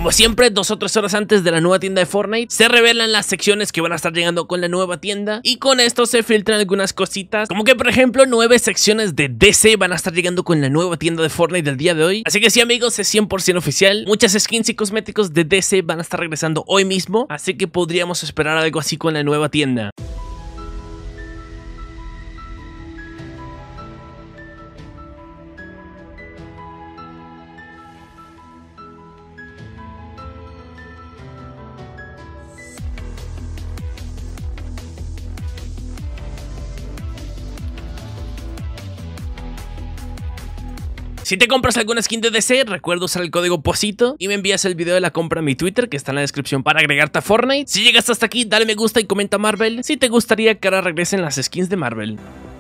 Como siempre, 2 o 3 horas antes de la nueva tienda de Fortnite, se revelan las secciones que van a estar llegando con la nueva tienda, y con esto se filtran algunas cositas, como que por ejemplo 9 secciones de DC van a estar llegando con la nueva tienda de Fortnite del día de hoy. Así que sí, amigos, es 100% oficial. Muchas skins y cosméticos de DC van a estar regresando hoy mismo, así que podríamos esperar algo así con la nueva tienda. Si te compras alguna skin de DC, recuerda usar el código POSITO y me envías el video de la compra a mi Twitter, que está en la descripción, para agregarte a Fortnite. Si llegas hasta aquí, dale me gusta y comenta Marvel si te gustaría que ahora regresen las skins de Marvel.